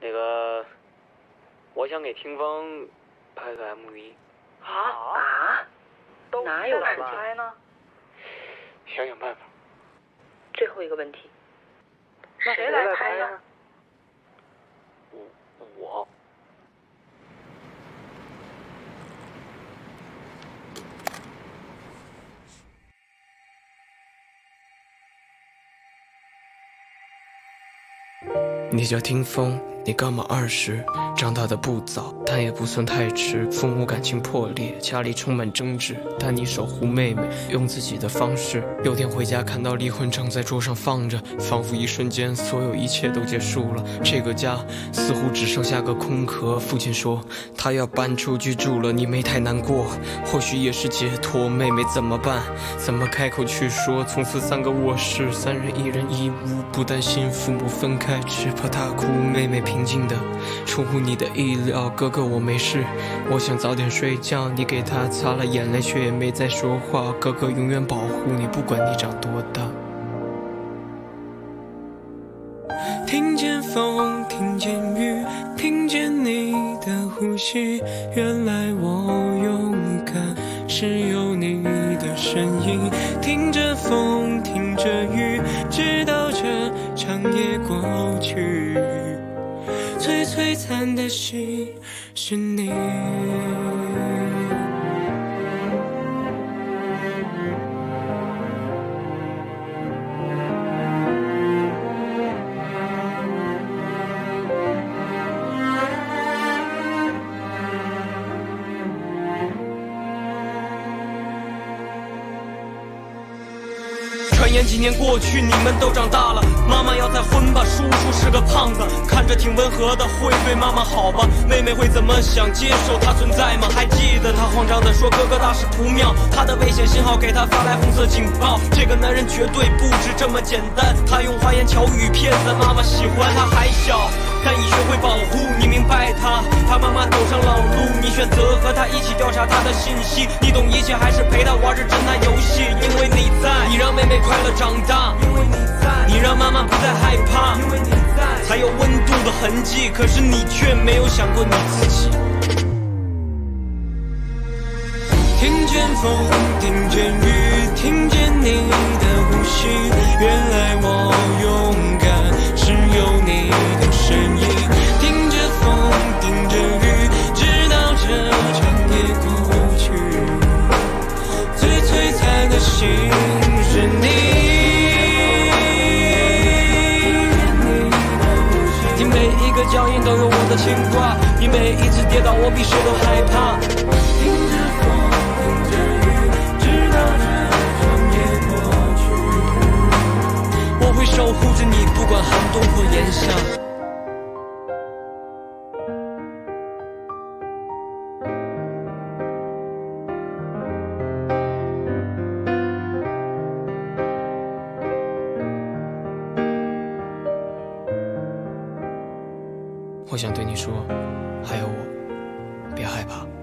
那个，我想给霆锋拍个 MV。 啊？哪有时间呢？ 想想办法。 最后一个问题， 谁来拍呀？ 我。 你叫听风，你刚满20，长大的不早，但也不算太迟。父母感情破裂，家里充满争执，但你守护妹妹，用自己的方式。有天回家看到离婚证在桌上放着，仿佛一瞬间所有一切都结束了。这个家似乎只剩下个空壳。父亲说他要搬出去住了，你没太难过，或许也是解脱。妹妹怎么办？怎么开口去说？从此3个卧室，3人1人1屋，不担心父母分开，只怕他哭。妹妹平静的出乎你的意料，哥哥我没事，我想早点睡觉。你给他擦了眼泪，却也没再说话。哥哥永远保护你，不管你长多大。听见风，听见雨，听见你的呼吸，原来我勇敢是有你的身影。听着风，听着雨，直到这长夜过去，最璀璨的心是你。转眼几年过去，你们都长大了，妈妈要再婚吧，叔叔是个胖子，看着挺温和的，会对妈妈好吧？妹妹会怎么想？接受他存在吗？还记得他慌张地说哥哥大事不妙，他的危险信号给他发来红色警报。这个男人绝对不止这么简单，他用花言巧语骗咱妈妈喜欢他。还小，但已学会保护，你明白他妈妈走上老路，你选择和他一起调查他的信息，你懂一切还是陪他玩着侦探游戏？因为你在，你让妹妹快乐长大，因为你在，你让妈妈不再害怕，因为你在，才有温度的痕迹。可是你却没有想过你自己。听见风，听见雨，听见你的呼吸，原来我勇敢是有你的身影。听着风，听着雨，直到这长夜过去，最璀璨的心是你。你每一个脚印都有我的牵挂，你每一次跌倒我比谁都害怕。听着风，听着雨，直到这长夜过去，我会守护着你，不管寒冬或炎夏。我想对你说，还有我，别害怕。